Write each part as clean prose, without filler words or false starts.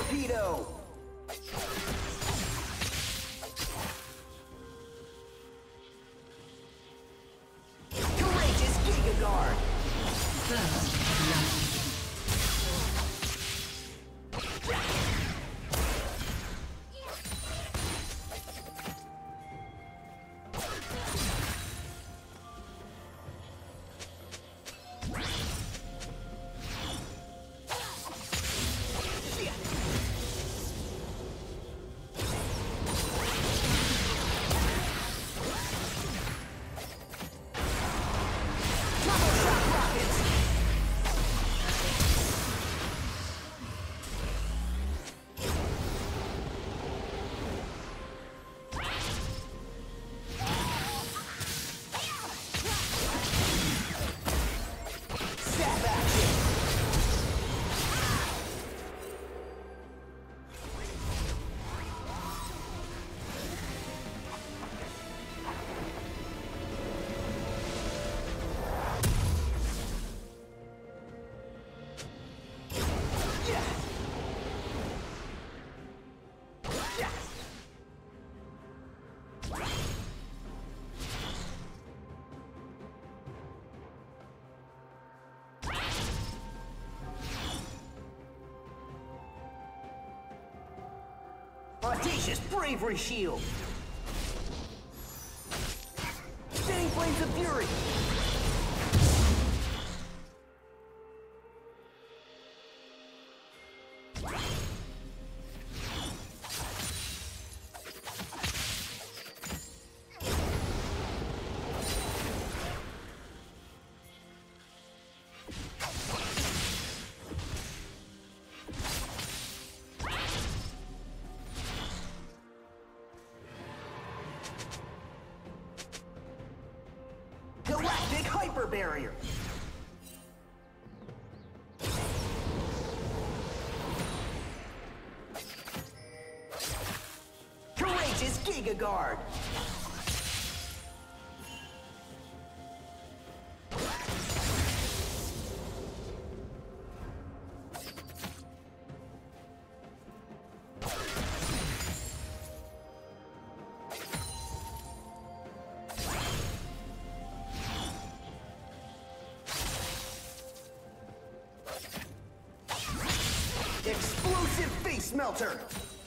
torpedo! Courageous Giga Guard! First blood. Audacious Bravery Shield! Spinning Flames of Fury! Galactic Hyper Barrier! Courageous Giga Guard! Explosive Face Melter!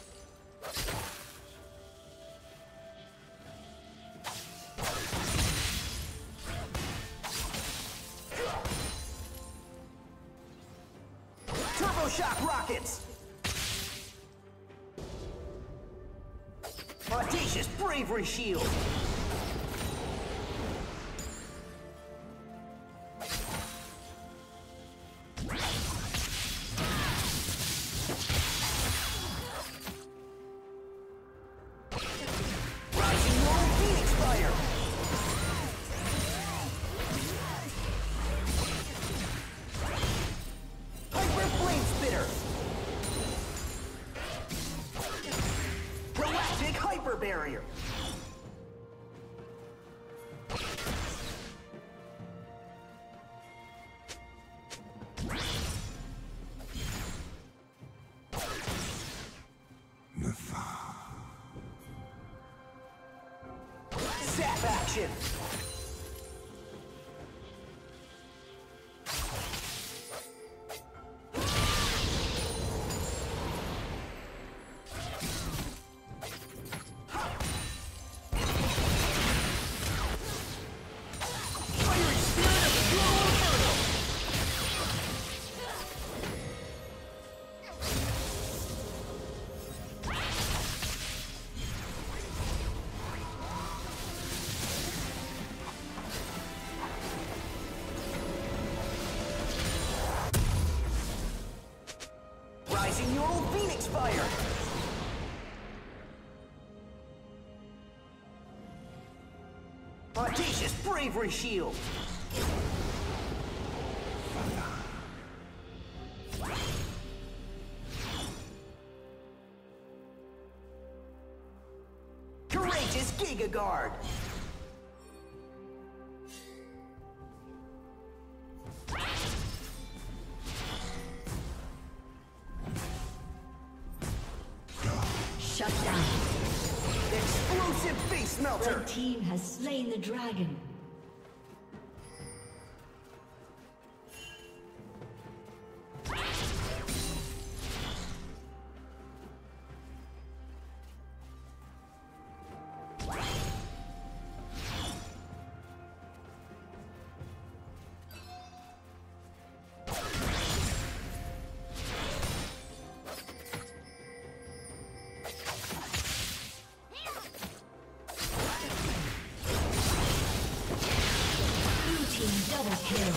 Turbo Shock Rockets! Audacious Bravery Shield! Barrier. Zap action. Rising Neural Phoenix Fire! Audacious Bravery Shield! Courageous Giga Guard! Shut down. Explosive face melter. The team has slain the dragon. Double kill.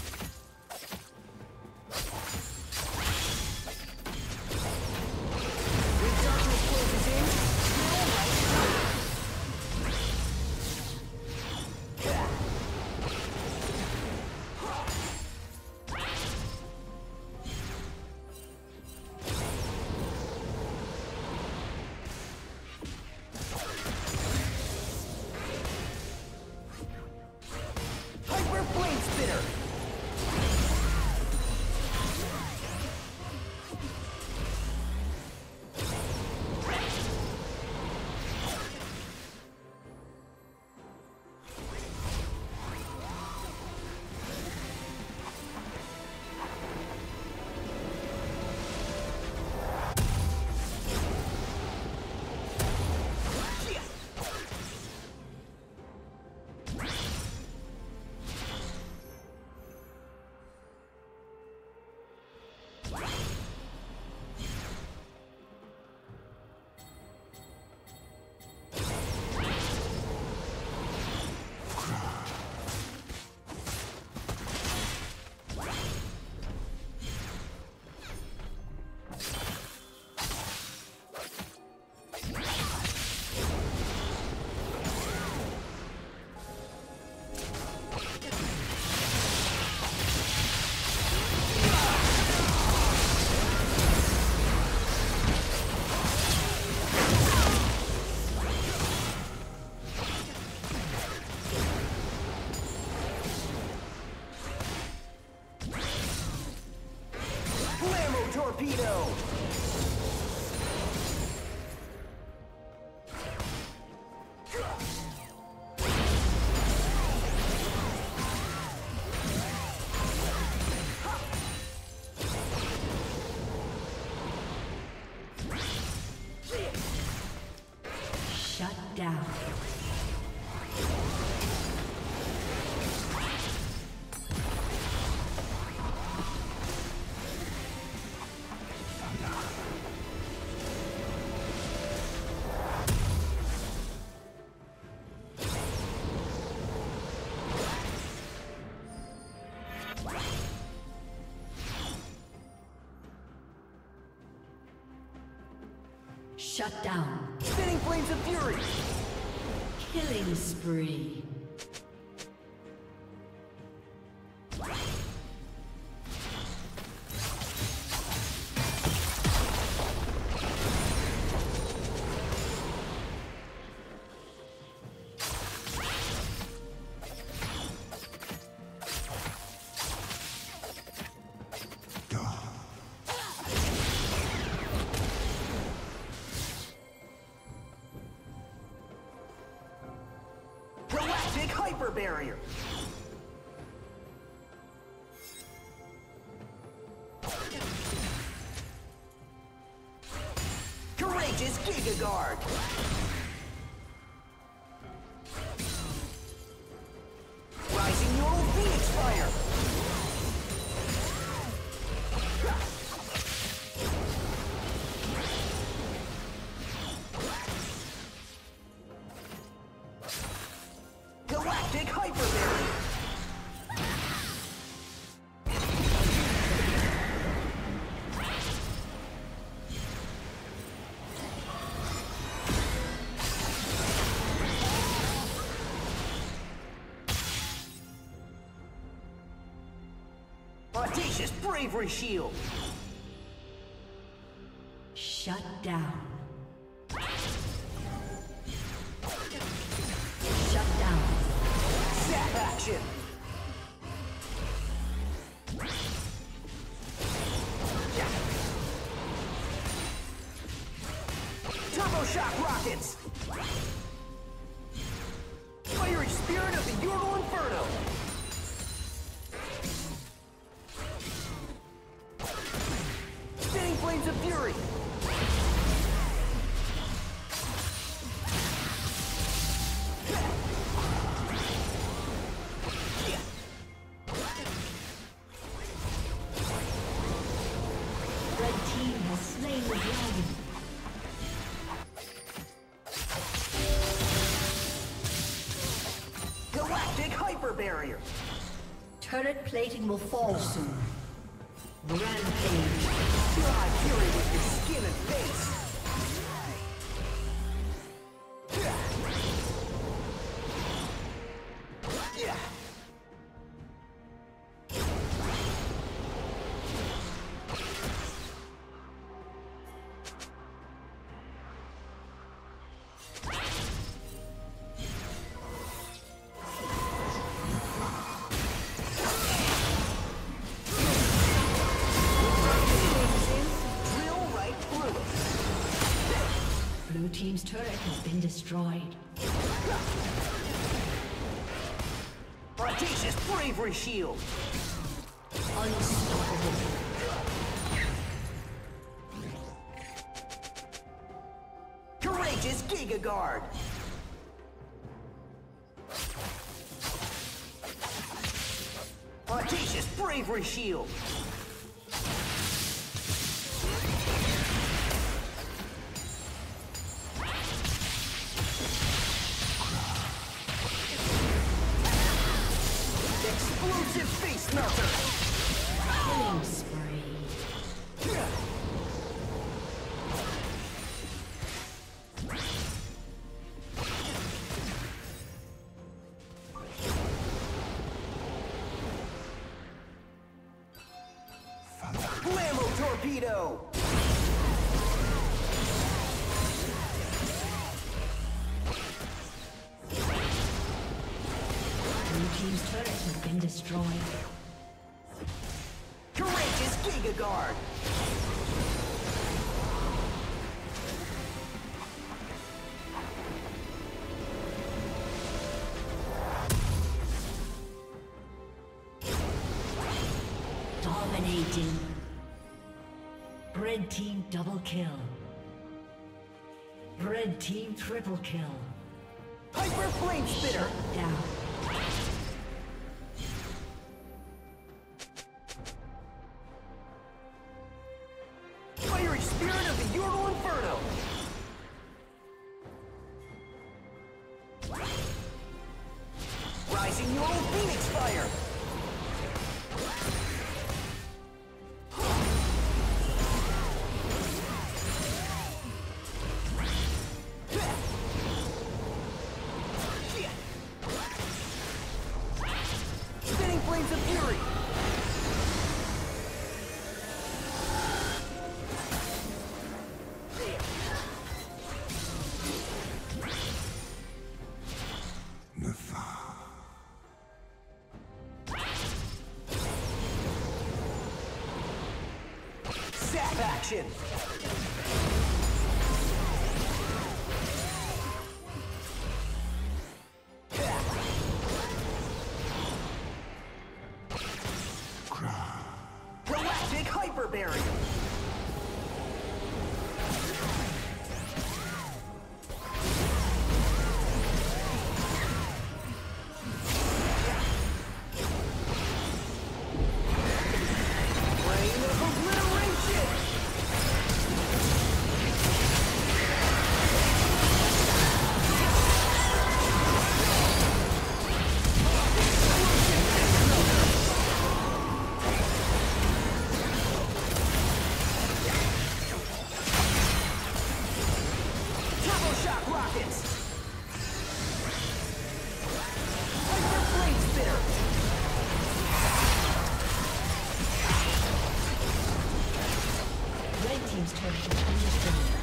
Torpedo! Shut down. Shut down. Spinning flames of fury. Killing spree. Hyper barrier. Courageous Giga Guard. Rising Neural Phoenix Fire. Galactic Hyper Barrier. Audacious Bravery Shield. Shut down. Shut down. Zap action. Shock rockets! Fiery spirit of the Ural Inferno! Spinning flames of fury! Red team has slain the dragon. Galactic hyper barrier! Turret plating will fall soon. Rampage. Dry fury with your skin and face! Blue team's turret has been destroyed. Audacious bravery shield! Unstoppable. Courageous Giga Guard! Audacious bravery shield! Explosive face melter! Killing spree. Blammo torpedo! Blue team's turret has been destroyed. Courageous Giga Guard! Dominating. Red team double kill. Red team triple kill. Hyper Flame Spitter! Down. Fiery spirit of the Ural Inferno! Rising Ural Phoenix Fire! Spinning flames of fury! Zap action! Galactic hyper barrier! Rain of obliteration! Turbo shock rockets! Hyper flame spitter! Red team's turret has been destroyed.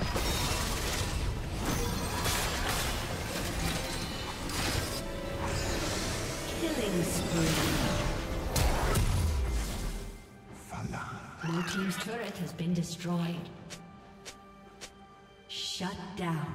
Killing spree. Blue team's turret has been destroyed. Shut down.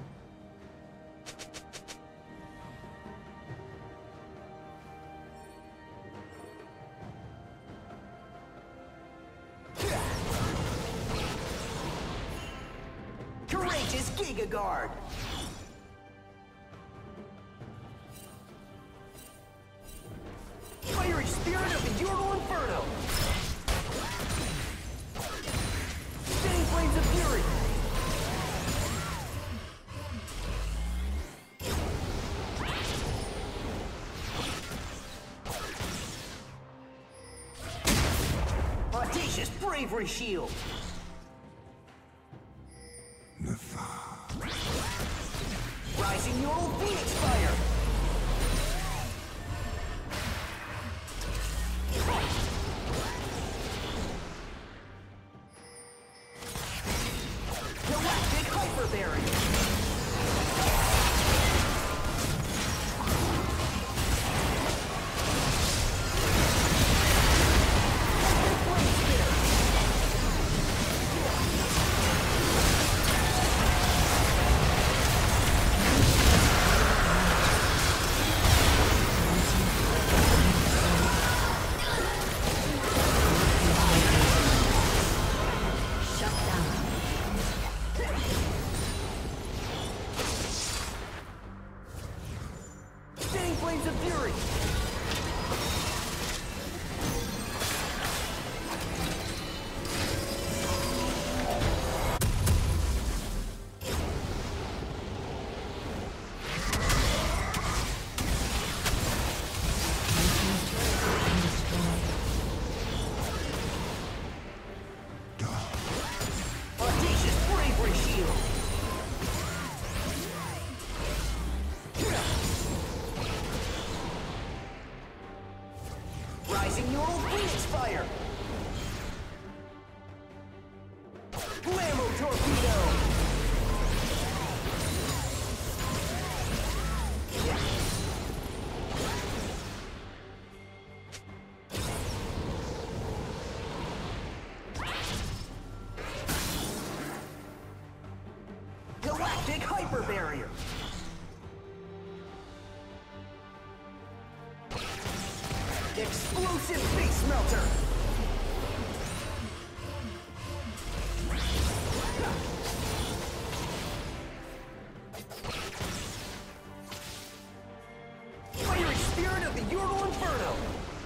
Courageous Giga Guard. Fiery Spirit of the Yordle Inferno. Spinning Flames of Fury. Audacious Bravery Shield. Rising Yordle Phoenix Fire. Galactic Hyper Barrier. Flames of Fury! Audacious Bravery Shield! Rising Yordle Phoenix Fire! Blammo Torpedo! Galactic Hyper Barrier! Explosive Face Melter! Fiery Spirit of the Yordle Inferno!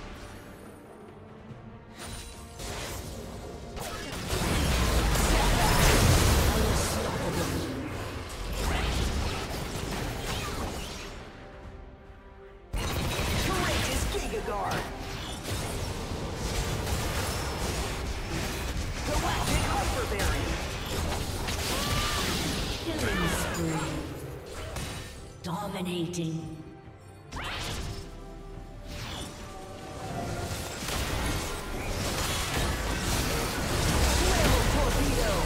Courageous Giga Guard! Galactic Hyper Barrier! Killing spree. Dominating. Blammo Torpedo!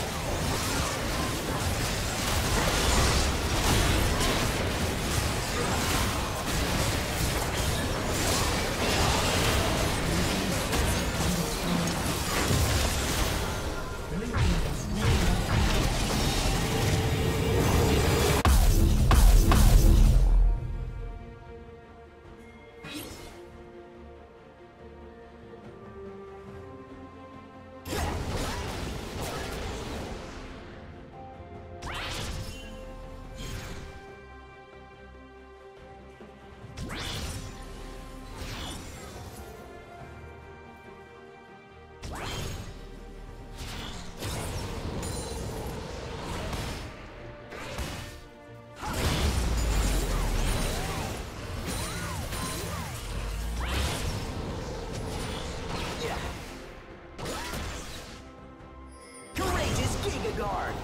Courageous Giga Guard!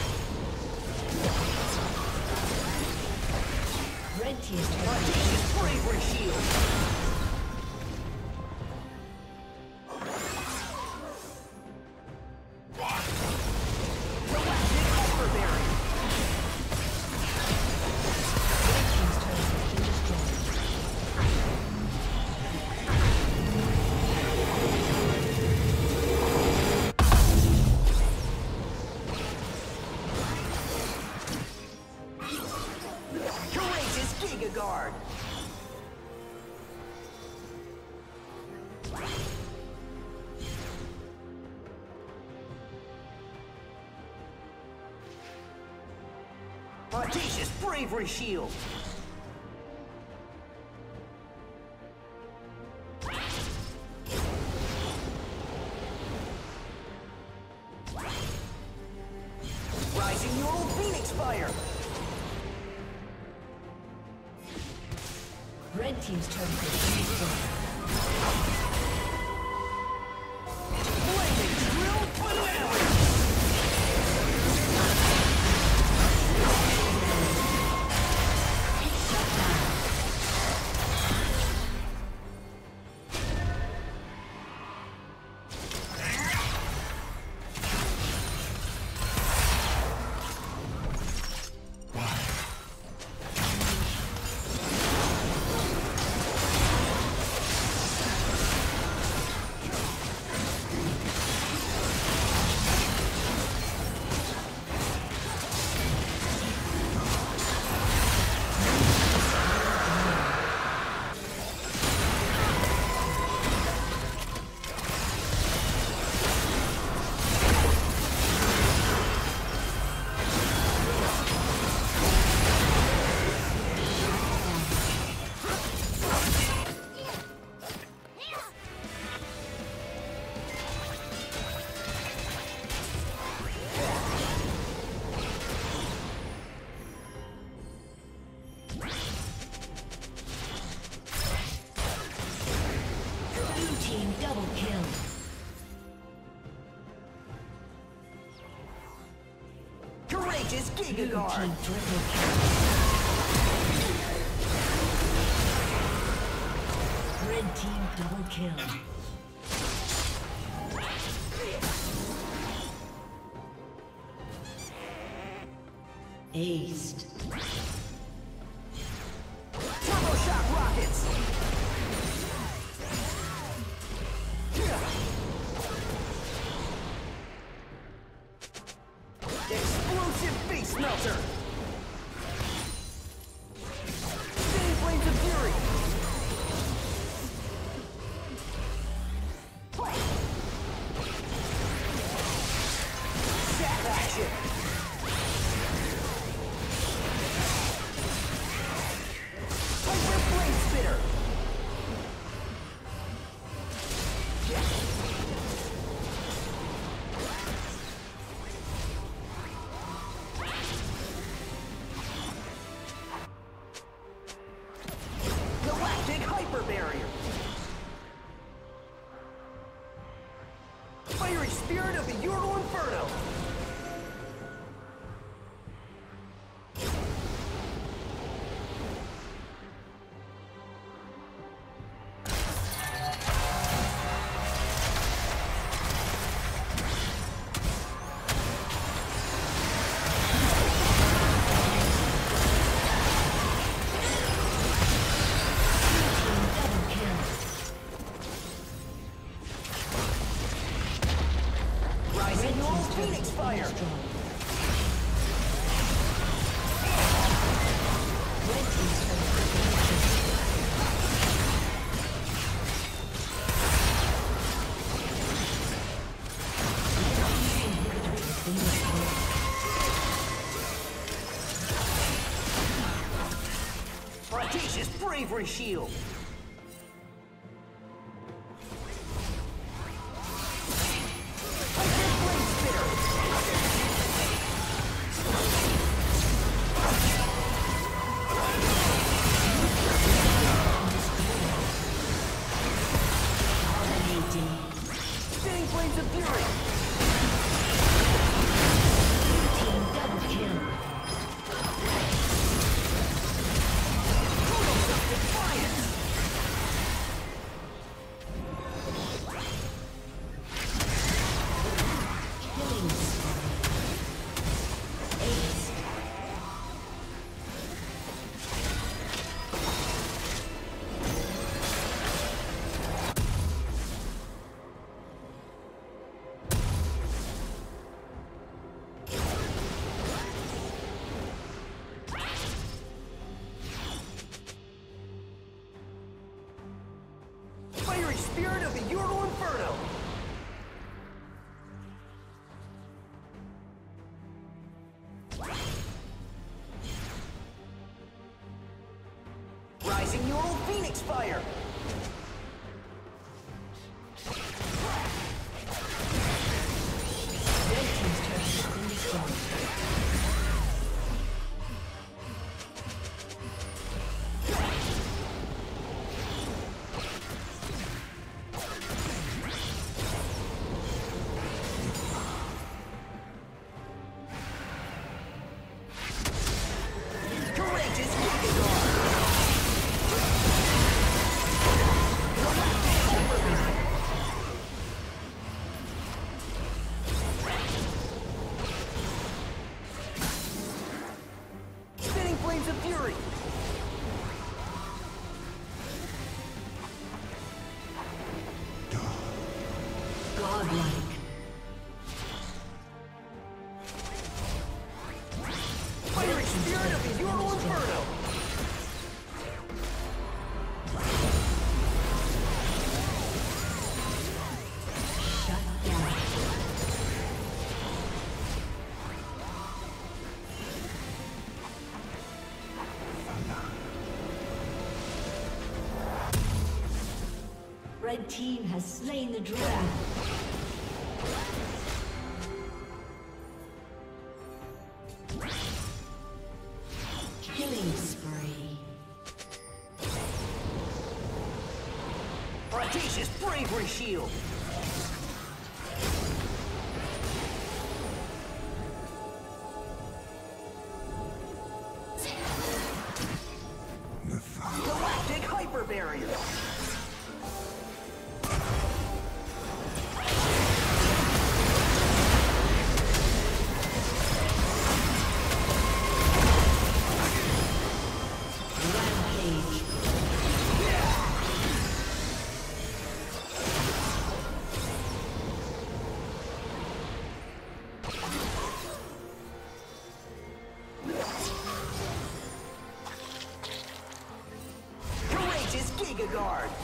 Red team's turret. Audacious bravery shield. Guard. Audacious bravery shield. Rising neural phoenix fire. Red team's turret has been destroyed. Flaming drill finale! Courageous Giga Guard. Red team double kill. Aced. Turbo shock rockets. Explosive face melter. Spinning flames of fury. Zap action. Hyper flame spitter. Galactic hyper barrier. Fiery spirit of the Ural Inferno. Rising neural phoenix fire. Red team's turret has been Audacious bravery shield. Hyper flame spitter. Spinning flames of fury. team double kill. Total self-defiance. Rising neural phoenix fire. Red team's turret has been destroyed. Red team has slain the dragon. Killing spree. Audacious bravery shield. Galactic hyper barrier. Guard.